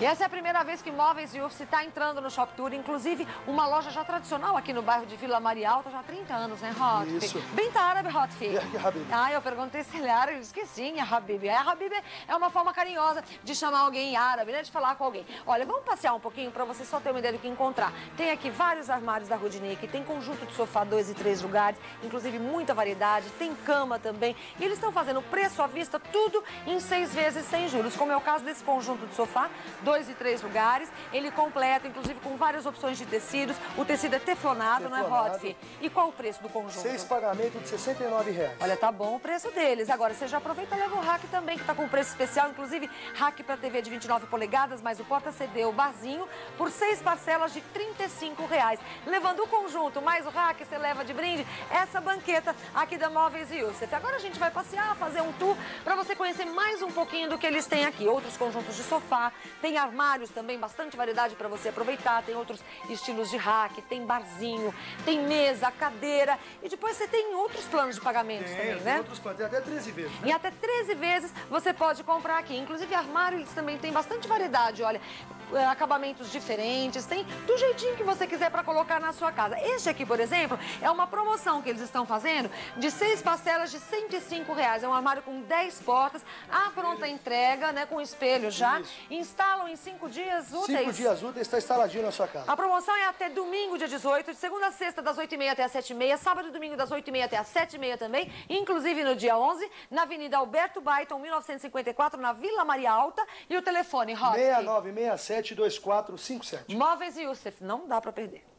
E essa é a primeira vez que Móveis Youssef está entrando no Shop Tour, inclusive uma loja já tradicional aqui no bairro de Vila Maria Alta, já há 30 anos, né, Rotfi? Isso. Bem árabe, Rotfi. E Habibi? Ah, eu perguntei se ele era árabe, eu esqueci, Habibi. Habibi é uma forma carinhosa de chamar alguém em árabe, né, de falar com alguém. Olha, vamos passear um pouquinho para você só ter uma ideia do que encontrar. Tem aqui vários armários da Rudnick, tem conjunto de sofá 2 e 3 lugares, inclusive muita variedade, tem cama também. E eles estão fazendo preço à vista, tudo em 6 vezes sem juros, como é o caso desse conjunto de sofá, 2 e 3 lugares. Ele completa, inclusive, com várias opções de tecidos. O tecido é teflonado, não é, Rotfi? E qual o preço do conjunto? 6 pagamentos de R$69. Olha, tá bom o preço deles. Agora, você já aproveita e leva o rack também, que tá com preço especial. Inclusive, rack para TV de 29 polegadas, mais o porta-CD, o barzinho, por 6 parcelas de R$35. Levando o conjunto, mais o rack, você leva de brinde essa banqueta aqui da Móveis Youssef. Agora a gente vai passear, fazer um tour, para você conhecer mais um pouquinho do que eles têm aqui. Outros conjuntos de sofá, tem armários também, bastante variedade para você aproveitar. Tem outros estilos de rack, tem barzinho, tem mesa, cadeira. E depois você tem outros planos de pagamentos também, né? Tem outros planos, tem até 13 vezes, né? E até 13 vezes você pode comprar aqui. Inclusive, armário, eles também têm bastante variedade, olha. Acabamentos diferentes, tem do jeitinho que você quiser para colocar na sua casa. Este aqui, por exemplo, é uma promoção que eles estão fazendo de 6 parcelas de R$105. É um armário com 10 portas, a pronta entrega, né, com espelho já. Isso. Instalam em 5 dias úteis. 5 dias úteis, está instaladinho na sua casa. A promoção é até domingo, dia 18, de segunda a sexta, das 8h30 até as 7h30, sábado e domingo, das 8h30 até as 7h30 também, inclusive no dia 11, na Avenida Alberto Baiton, 1954, na Vila Maria Alta, e o telefone, Rotfi? 6967-2457. Móveis Youssef, não dá para perder.